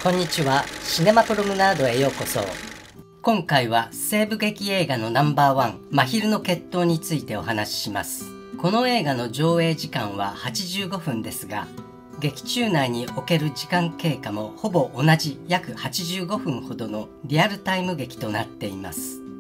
こんにちは。シネマプロムナードへようこそ。今回は西部劇映画のナンバーワン、真昼の決闘についてお話しします。この映画の上映時間は85分ですが、劇中内における時間経過もほぼ同じ約85分ほどのリアルタイム劇となっています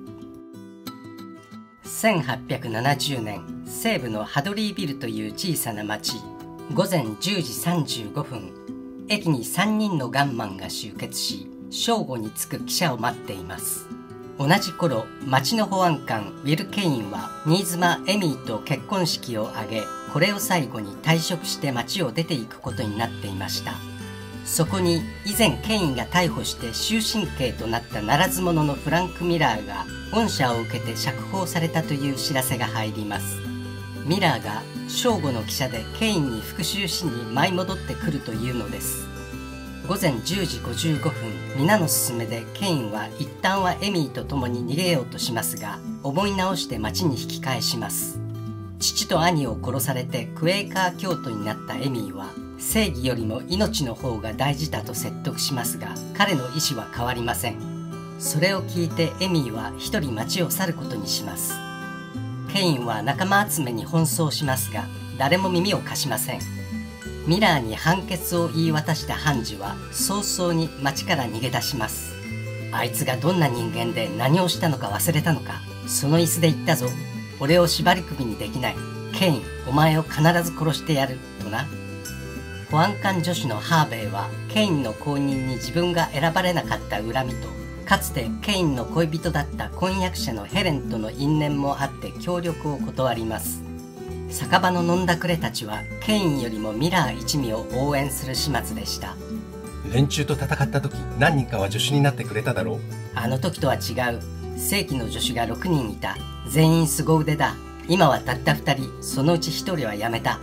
。1870年、西部のハドリービルという小さな町、午前10時35分、駅に3人のガンマンが集結し、正午に着く汽車を待っています。同じ頃、町の保安官ウィル・ケインは新妻エミーと結婚式を挙げ、これを最後に退職して町を出ていくことになっていました。そこに以前ケインが逮捕して終身刑となったならず者のフランク・ミラーが恩赦を受けて釈放されたという知らせが入ります。ミラーが正午の汽車でケインに復讐しに舞い戻ってくるというのです。午前10時55分、皆の勧めでケインは一旦はエミーと共に逃げようとしますが、思い直して町に引き返します。父と兄を殺されてクエーカー教徒になったエミーは、正義よりも命の方が大事だと説得しますが、彼の意思は変わりません。それを聞いてエミーは一人町を去ることにします。ケインは仲間集めに奔走しますが、誰も耳を貸しません。ミラーに判決を言い渡した判事は早々に町から逃げ出します。あいつがどんな人間で何をしたのか忘れたのか、その椅子で言ったぞ。俺を縛り首にできない。ケイン、お前を必ず殺してやる。とな。保安官助手のハーベイはケインの後任に自分が選ばれなかった恨みと、かつてケインの恋人だった婚約者のヘレンとの因縁もあって協力を断ります。酒場の飲んだくれたちはケインよりもミラー一味を応援する始末でした。 連中と戦った時、何人かは助手になってくれただろう。 あの時とは違う。正規の助手が6人いた。全員凄腕だ。今はたった2人、そのうち1人は辞めた。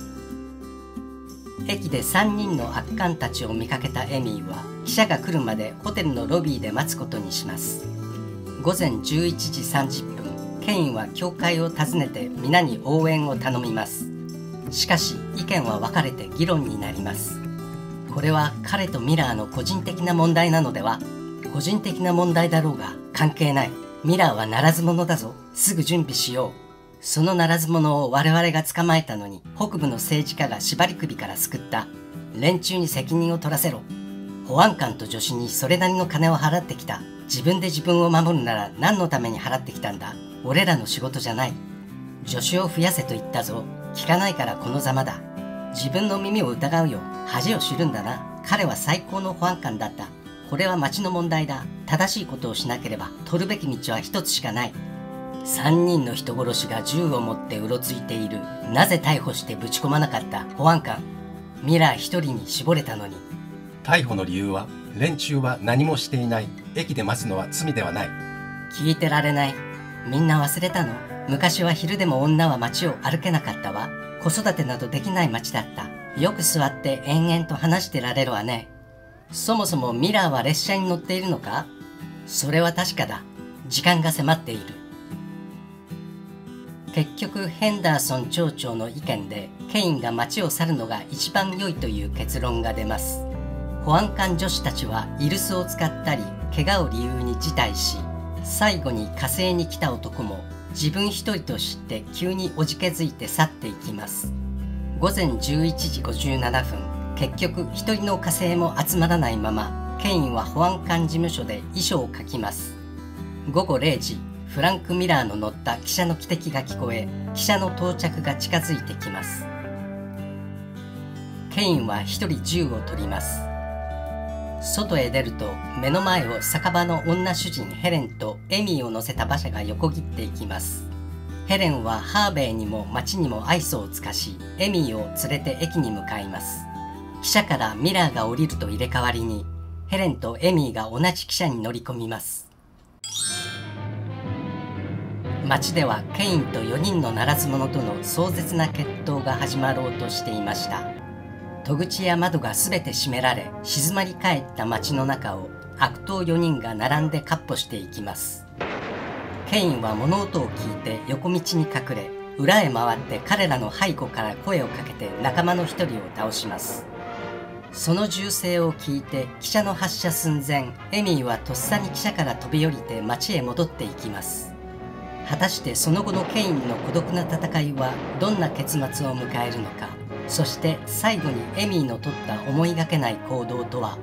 駅で3人の悪漢たちを見かけたエミーは記者が来るまでホテルのロビーで待つことにします。午前11時30分、ケインは教会を訪ねて皆に応援を頼みます。しかし意見は分かれて議論になります。これは彼とミラーの個人的な問題なのでは。個人的な問題だろうが関係ない。ミラーはならず者だぞ。すぐ準備しよう。そのならず者を我々が捕まえたのに、北部の政治家が縛り首から救った。連中に責任を取らせろ。保安官と助手にそれなりの金を払ってきた。自分で自分を守るなら何のために払ってきたんだ。俺らの仕事じゃない。助手を増やせと言ったぞ。聞かないからこのざまだ。自分の耳を疑うよ。恥を知るんだな。彼は最高の保安官だった。これは町の問題だ。正しいことをしなければ取るべき道は一つしかない。3人の人殺しが銃を持ってうろついている。なぜ逮捕してぶち込まなかった。保安官。ミラー一人に絞れたのに。 逮捕の理由は、連中は何もしていない。駅で待つのは罪ではない。 聞いてられない。みんな忘れたの。昔は昼でも女は街を歩けなかったわ。子育てなどできない街だった。よく座って延々と話してられるわね。そもそもミラーは列車に乗っているのか。それは確かだ。時間が迫っている。結局ヘンダーソン町長の意見でケインが町を去るのが一番良いという結論が出ます。保安官女子たちはイルスを使ったり怪我を理由に辞退し、最後に火星に来た男も自分一人と知って急におじけづいて去っていきます。午前11時57分、結局一人の火星も集まらないままケインは保安官事務所で遺書を書きます。午後0時、フランク・ミラーの乗った汽車の汽笛が聞こえ、汽車の到着が近づいてきます。ケインは一人銃を取ります。外へ出ると目の前を酒場の女主人ヘレンとエミーを乗せた馬車が横切っていきます。ヘレンはハーベイにも町にも愛想を尽かし、エミーを連れて駅に向かいます。汽車からミラーが降りると入れ替わりに、ヘレンとエミーが同じ汽車に乗り込みます。町ではケインと4人のならず者との壮絶な決闘が始まろうとしていました。戸口や窓がすべて閉められ、静まり返った町の中を悪党4人が並んで闊歩していきます。ケインは物音を聞いて横道に隠れ、裏へ回って彼らの背後から声をかけて仲間の一人を倒します。 その銃声を聞いて汽車の発車寸前、エミーはとっさに汽車から飛び降りて町へ戻っていきます。果たしてその後のケインの孤独な戦いはどんな結末を迎えるのか。そして最後にエミーの取った思いがけない行動とは。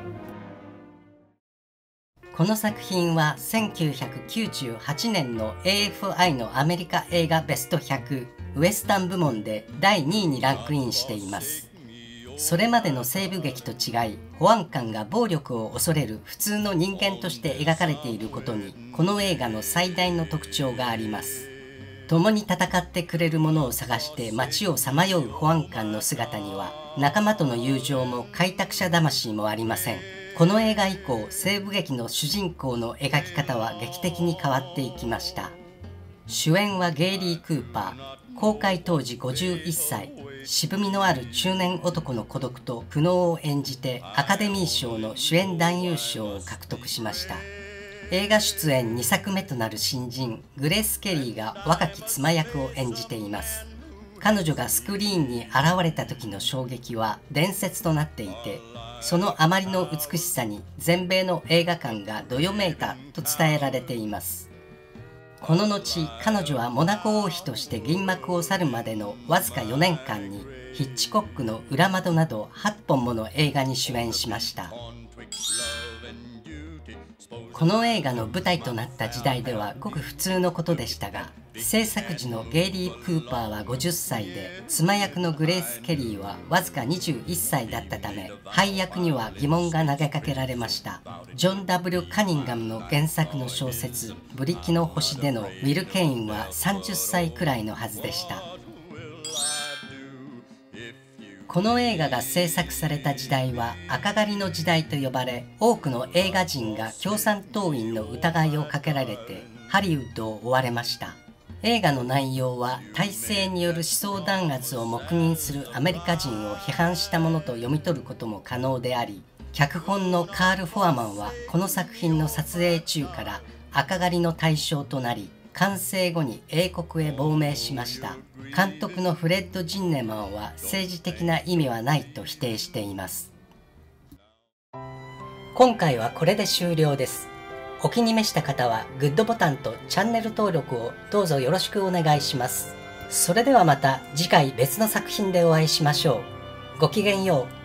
この作品は1998年の AFI のアメリカ映画ベスト100ウエスタン部門で第2位にランクインしています。それまでの西部劇と違い、保安官が暴力を恐れる普通の人間として描かれていることに、この映画の最大の特徴があります。共に戦ってくれるものを探して街をさまよう保安官の姿には、仲間との友情も開拓者魂もありません。この映画以降、西部劇の主人公の描き方は劇的に変わっていきました。主演はゲイリー・クーパー、公開当時51歳。渋みのある中年男の孤独と苦悩を演じてアカデミー賞の主演男優賞を獲得しました。映画出演2作目となる新人グレース・ケリーが若き妻役を演じています。彼女がスクリーンに現れた時の衝撃は伝説となっていて、そのあまりの美しさに全米の映画館がどよめいたと伝えられています。この後、彼女はモナコ王妃として銀幕を去るまでのわずか4年間にヒッチコックの裏窓など8本もの映画に主演しました。この映画の舞台となった時代ではごく普通のことでしたが、制作時のゲイリー・クーパーは50歳で、妻役のグレース・ケリーはわずか21歳だったため、配役には疑問が投げかけられました。ジョン・ W ・カニンガムの原作の小説「ブリキの星」でのウィル・ケインは30歳くらいのはずでした。この映画が制作された時代は赤狩りの時代と呼ばれ、多くの映画人が共産党員の疑いをかけられてハリウッドを追われました。映画の内容は体制による思想弾圧を黙認するアメリカ人を批判したものと読み取ることも可能であり、脚本のカール・フォアマンはこの作品の撮影中から赤狩りの対象となり、完成後に英国へ亡命しました。監督のフレッド・ジンネマンは政治的な意味はないと否定しています。今回はこれで終了です。お気に召した方はグッドボタンとチャンネル登録をどうぞよろしくお願いします。それではまた次回別の作品でお会いしましょう。ごきげんよう。